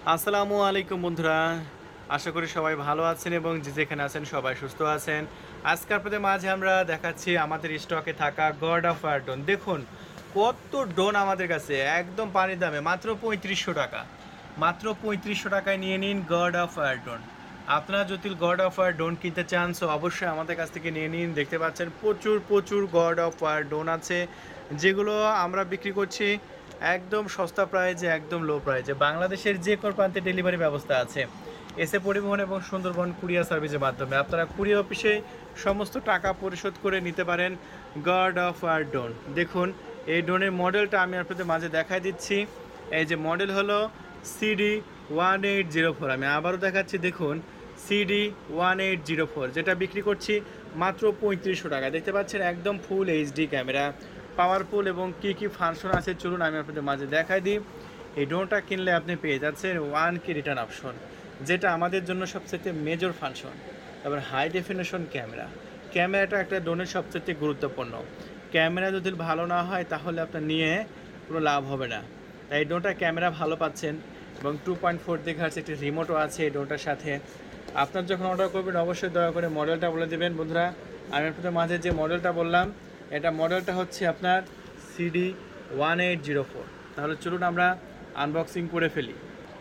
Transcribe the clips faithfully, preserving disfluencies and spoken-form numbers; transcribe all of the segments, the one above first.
আসসালামু আলাইকুম বন্ধুরা, আশা করি সবাই ভালো আছেন এবং যে যেখানে আছেন সবাই সুস্থ আছেন। আজকে আপনাদের মাঝে আমরা দেখাচ্ছি আমাদের স্টকে থাকা গড অফ ফায়ার ড্রোন। দেখুন কত ড্রোন আমাদের কাছে একদম পানির দামে, মাত্র পঁয়ত্রিশশো টাকা। মাত্র পঁয়ত্রিশশো টাকায় নিয়ে নিন গড অফ ফায়ার ড্রোন। আপনারা যদি গড অফ ফায়ার ড্রোন কিনতে চান সো অবশ্যই আমাদের কাছ থেকে নিয়ে নিন। দেখতে পাচ্ছেন প্রচুর প্রচুর গড অফ ফায়ার ড্রোন আছে, যেগুলো আমরা বিক্রি করছি একদম সস্তা প্রাইজে, একদম লো প্রাইজে। বাংলাদেশের যে কোনো প্রান্তে ডেলিভারি ব্যবস্থা আছে এসে পরিবহন এবং সুন্দরবন কুরিয়ার সার্ভিসের মাধ্যমে। আপনারা কুরিয়ার অফিসে সমস্ত টাকা পরিশোধ করে নিতে পারেন গড অফ আর ড্রোন। দেখুন এই ড্রোনের মডেলটা আমি আপনাদের মাঝে দেখাই দিচ্ছি। এই যে মডেল হলো CD one eight zero four. আমি আবারও দেখাচ্ছি, দেখুন CD one eight zero four, যেটা বিক্রি করছি মাত্র পঁয়ত্রিশশো টাকা। দেখতে পাচ্ছেন একদম ফুল এইচডি ক্যামেরা, পাওয়ারফুল এবং কী কী ফাংশন আছে চলুন আমি আপনাদের মাঝে দেখাই দিই। এই ড্রোনটা কিনলে আপনি পেয়ে যাচ্ছেন ওয়ান কে রিটার্ন অপশন, যেটা আমাদের জন্য সবচেয়ে মেজর ফাংশন। তারপর হাই ডেফিনেশন ক্যামেরা, ক্যামেরাটা একটা ড্রোনের সবচেয়ে গুরুত্বপূর্ণ। ক্যামেরা যদি ভালো না হয় তাহলে আপনার নিয়ে কোনো লাভ হবে না। তাই এই ড্রোনটা ক্যামেরা ভালো পাচ্ছেন এবং টু পয়েন্ট ফোর দেখাচ্ছে, একটি রিমোটও আছে এই ড্রোনটার সাথে। আপনার যখন অর্ডার করবেন অবশ্যই দয়া করে মডেলটা বলে দেবেন বন্ধুরা। আমি আপনাদের মাঝে যে মডেলটা বললাম এটা মডেলটা হচ্ছে আপনার CD one eight zero four. তাহলে চলুন আমরা আনবক্সিং করে ফেলি।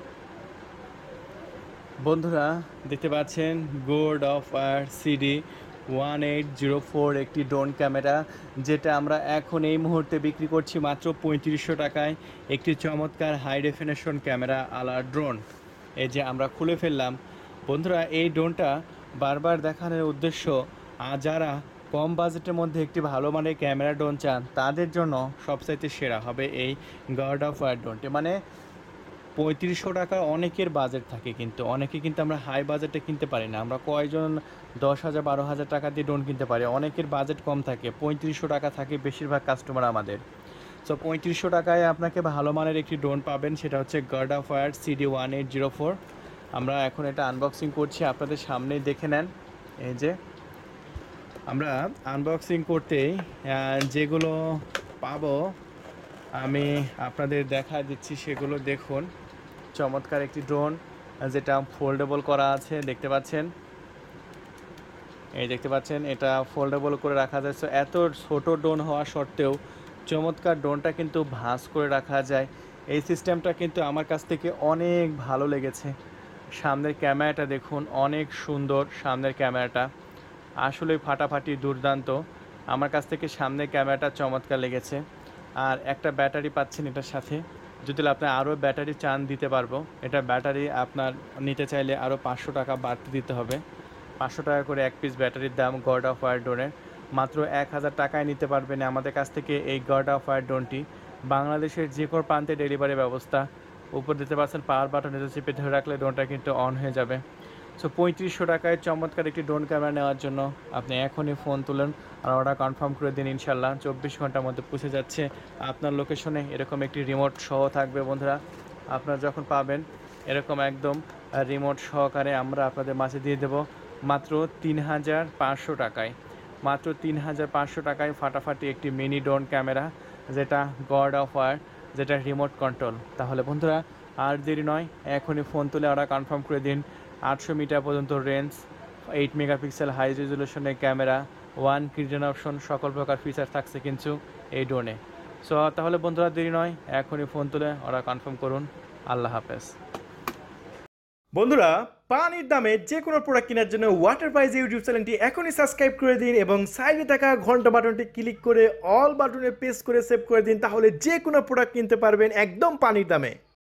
বন্ধুরা দেখতে পাচ্ছেন God of Fire CD one eight zero four একটি ড্রোন ক্যামেরা, যেটা আমরা এখন এই মুহূর্তে বিক্রি করছি মাত্র পঁয়ত্রিশশো টাকায়। একটি চমৎকার হাই ডেফিনেশন ক্যামেরা আলা ড্রোন এই যে আমরা খুলে ফেললাম। বন্ধুরা এই ড্রোনটা বারবার দেখানোর উদ্দেশ্য, যারা কম বাজেটের মধ্যে একটি ভালো মানের ক্যামেরা ড্রোন চান তাদের জন্য সবচাইতে সেরা হবে এই গড অফ ফায়ার ড্রোনটি। মানে পঁয়ত্রিশশো টাকা অনেকের বাজেট থাকে, কিন্তু অনেকে কিন্তু আমরা হাই বাজেটে কিনতে পারি না। আমরা কয়জন দশ হাজার বারো হাজার টাকা দিয়ে ড্রোন কিনতে পারি, অনেকের বাজেট কম থাকে, পঁয়ত্রিশশো টাকা থাকে বেশিরভাগ কাস্টমার আমাদের। সো পঁয়ত্রিশশো টাকায় আপনাকে ভালো মানের একটি ড্রোন পাবেন, সেটা হচ্ছে God of Fire CD one eight zero four. আমরা এখন এটা আনবক্সিং করছি, আপনাদের সামনেই দেখে নেন। এই যে আমরা আনবক্সিং করতেই যেগুলো পাবো আমি আপনাদের দেখা দিচ্ছি, সেগুলো দেখুন। চমৎকার একটি ড্রোন যেটা ফোল্ডেবল করা আছে, দেখতে পাচ্ছেন। এই দেখতে পাচ্ছেন এটা ফোল্ডেবল করে রাখা যাচ্ছে। এত ছোট ড্রোন হওয়া সত্ত্বেও চমৎকার ড্রোনটা কিন্তু ভাঁজ করে রাখা যায়। এই সিস্টেমটা কিন্তু আমার কাছ থেকে অনেক ভালো লেগেছে। সামনের ক্যামেরাটা দেখুন, অনেক সুন্দর সামনের ক্যামেরাটা, আসলে ফাটাফাটি দুর্দান্ত। আমার কাছ থেকে সামনের ক্যামেরাটা চমৎকার লেগেছে। আর একটা ব্যাটারি পাচ্ছেন এটার সাথে, যদি আপনি আরও ব্যাটারি চান দিতে পারবো। এটা ব্যাটারি আপনার নিতে চাইলে আরও পাঁচশো টাকা বাড়তি দিতে হবে। পাঁচশো টাকা করে এক পিস ব্যাটারির দাম গড অফ ফায়ার ড্রোনের। মাত্র এক হাজার টাকায় নিতে পারবেন আমাদের কাছ থেকে এই গড অফ ফায়ার ড্রোনটি। বাংলাদেশের যে কোনো প্রান্তে ডেলিভারি ব্যবস্থা। উপর দিতে পারছেন পাওয়ার বাটন, এটা চেপে ধরে রাখলে ড্রোনটা কিন্তু অন হয়ে যাবে। সো পঁয়ত্রিশশো টাকায় চমৎকার একটি ড্রোন ক্যামেরা নেওয়ার জন্য আপনি এখনই ফোন তুলেন আর অর্ডার কনফার্ম করে দিন। ইনশাল্লাহ চব্বিশ ঘন্টার মধ্যে পৌঁছে যাচ্ছে আপনার লোকেশনে। এরকম একটি রিমোট সহ থাকবে বন্ধুরা। আপনারা যখন পাবেন এরকম একদম রিমোট সহকারে আমরা আপনাদের মাঝে দিয়ে দেব মাত্র তিন হাজার পাঁচশো টাকায়। মাত্র তিন হাজার পাঁচশো টাকায় ফাটাফাটি একটি মিনি ড্রোন ক্যামেরা, যেটা গড অফ ওয়ার, যেটা রিমোট কন্ট্রোল। তাহলে বন্ধুরা আর দেরি নয়, এখনই ফোন তুলে অর্ডার কনফার্ম করে দিন। আটশো মিটার পর্যন্ত রেঞ্জ, এইট মেগাপিক্সেল হাই রেজলিউশনের ক্যামেরা, ওয়ান কিডেন অপশন, সকল প্রকার ফিচার থাকছে কিন্তু এই ড্রোনে। সো তাহলে বন্ধুরা দেরি নয়, এখনই ফোন তুলে অর্ডার কনফার্ম করুন। আল্লাহ হাফেজ। বন্ধুরা পানির দামে যে কোনো প্রোডাক্ট কেনার জন্য ওয়াটার প্রাইজ ইউটিউব চ্যানেলটি এখনই সাবস্ক্রাইব করে দিন এবং সাইডে থাকা ঘন্টা বাটনটি ক্লিক করে অল বাটনে প্রেস করে সেভ করে দিন। তাহলে যে কোনো প্রোডাক্ট কিনতে পারবেন একদম পানির দামে।